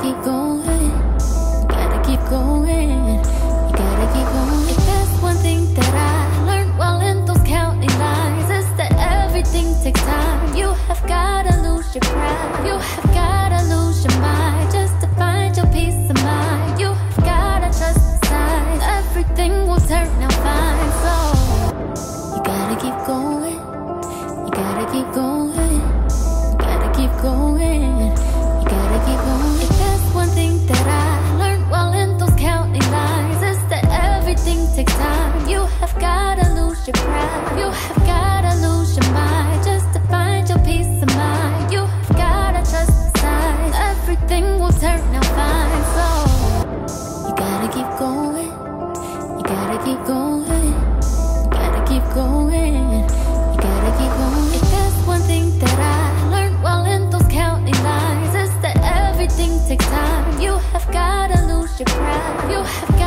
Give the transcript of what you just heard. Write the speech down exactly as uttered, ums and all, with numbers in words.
keep going, you gotta keep going, you gotta keep going. If there's one thing that I learned while in those county lines, is that everything takes time. You have gotta lose your pride, you have gotta lose your mind, just to find your peace of mind. You have gotta trust the signs, everything will turn out fine. So you gotta keep going, you gotta keep going, you gotta keep going, you gotta keep going. If there's one thing that I learned while in those county lines, is that everything takes time. You have gotta lose your pride, you have gotta lose your mind, just to find your peace of mind. You have gotta trust the signs, everything will turn out fine. So you gotta keep going, you gotta keep going, you gotta keep going, you gotta keep going. If there's one thing that I learned while in those county lines, is that everything takes time. You have gotta lose your pride, you have